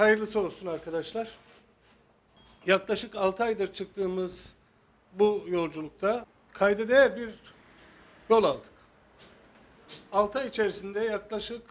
hayırlısı olsun arkadaşlar. Yaklaşık 6 aydır çıktığımız bu yolculukta kayda değer bir yol aldık. 6 ay içerisinde yaklaşık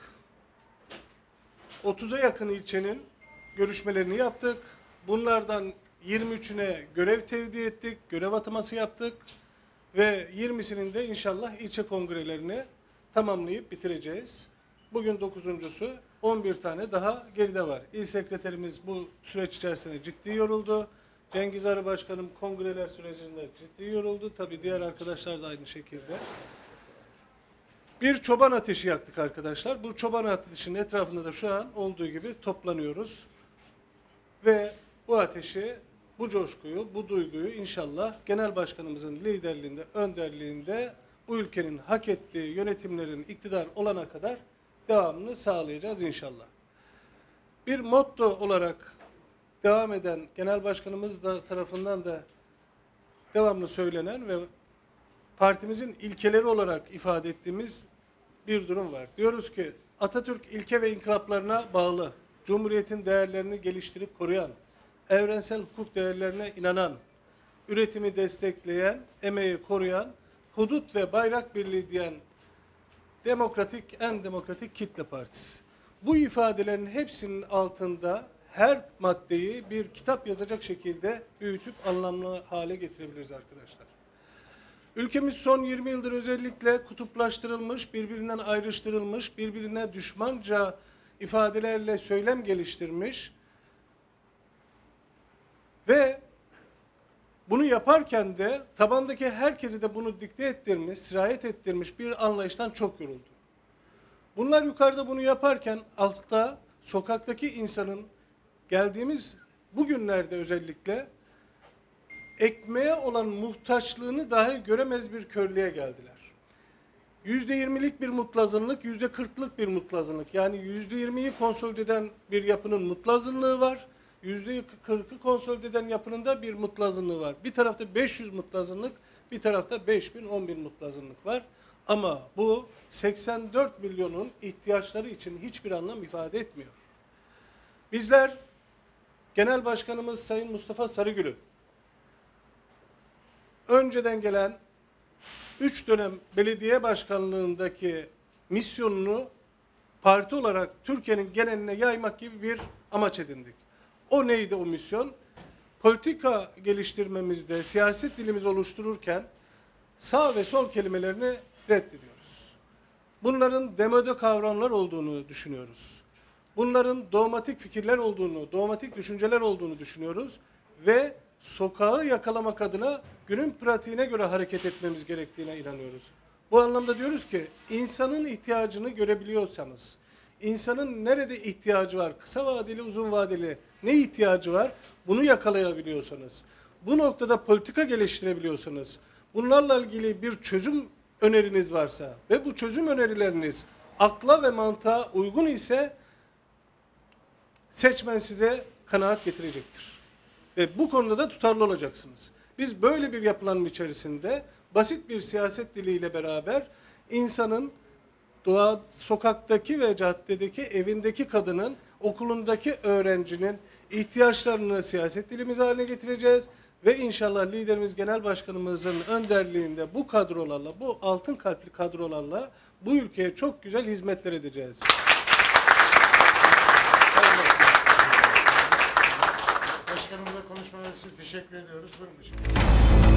30'a yakın ilçenin görüşmelerini yaptık. Bunlardan 23'üne görev tevdi ettik, görev ataması yaptık ve 20'sinin de inşallah ilçe kongrelerini tamamlayıp bitireceğiz. Bugün 9'uncusu, 11 tane daha geride var. İl sekreterimiz bu süreç içerisinde ciddi yoruldu. Cengiz Arı Başkanım kongreler sürecinde ciddi yoruldu. Tabii diğer arkadaşlar da aynı şekilde. Bir çoban ateşi yaktık arkadaşlar. Bu çoban ateşinin etrafında da şu an olduğu gibi toplanıyoruz. Ve bu ateşi, bu coşkuyu, bu duyguyu inşallah Genel Başkanımızın liderliğinde, önderliğinde bu ülkenin hak ettiği yönetimlerin iktidar olana kadar devamını sağlayacağız inşallah. Bir motto olarak devam eden Genel Başkanımız da tarafından da devamlı söylenen ve partimizin ilkeleri olarak ifade ettiğimiz bir durum var. Diyoruz ki Atatürk ilke ve inkılaplarına bağlı, Cumhuriyet'in değerlerini geliştirip koruyan, evrensel hukuk değerlerine inanan, üretimi destekleyen, emeği koruyan, hudut ve bayrak birliği diyen en demokratik kitle partisi. Bu ifadelerin hepsinin altında her maddeyi bir kitap yazacak şekilde büyütüp anlamlı hale getirebiliriz arkadaşlar. Ülkemiz son 20 yıldır özellikle kutuplaştırılmış, birbirinden ayrıştırılmış, birbirine düşmanca ifadelerle söylem geliştirmiş ve bunu yaparken de tabandaki herkese de bunu dikte ettirmiş, sirayet ettirmiş bir anlayıştan çok yoruldu. Bunlar yukarıda bunu yaparken altta sokaktaki insanın geldiğimiz bugünlerde özellikle ekmeğe olan muhtaçlığını dahi göremez bir körlüğe geldiler. %20'lik bir mutlu azınlık, %40'lık bir mutlu azınlık. Yani %20'yi konsolide eden bir yapının mutlu azınlığı var. %40'ı konsolide eden yapının da bir mutlu azınlığı var. Bir tarafta 500 mutlu azınlık, bir tarafta 5000, 10.000 mutlu azınlık var. Ama bu 84 milyonun ihtiyaçları için hiçbir anlam ifade etmiyor. Bizler Genel Başkanımız Sayın Mustafa Sarıgül'ü önceden gelen 3 dönem belediye başkanlığındaki misyonunu parti olarak Türkiye'nin geneline yaymak gibi bir amaç edindik. O neydi o misyon? Politika geliştirmemizde, siyaset dilimizi oluştururken sağ ve sol kelimelerini reddediyoruz. Bunların demode kavramlar olduğunu düşünüyoruz. Bunların dogmatik fikirler olduğunu, dogmatik düşünceler olduğunu düşünüyoruz ve sokağı yakalamak adına günün pratiğine göre hareket etmemiz gerektiğine inanıyoruz. Bu anlamda diyoruz ki insanın ihtiyacını görebiliyorsanız, insanın nerede ihtiyacı var, kısa vadeli, uzun vadeli ne ihtiyacı var, bunu yakalayabiliyorsanız, bu noktada politika geliştirebiliyorsanız, bunlarla ilgili bir çözüm öneriniz varsa ve bu çözüm önerileriniz akla ve mantığa uygun ise seçmen size kanaat getirecektir. Ve bu konuda da tutarlı olacaksınız. Biz böyle bir yapılanma içerisinde basit bir siyaset diliyle beraber insanın sokaktaki ve caddedeki, evindeki kadının, okulundaki öğrencinin ihtiyaçlarını siyaset dilimiz haline getireceğiz. Ve inşallah liderimiz Genel Başkanımızın önderliğinde bu kadrolarla, bu altın kalpli kadrolarla bu ülkeye çok güzel hizmetler edeceğiz. Başkanımıza konuşmaları için teşekkür ediyoruz. Buyurun.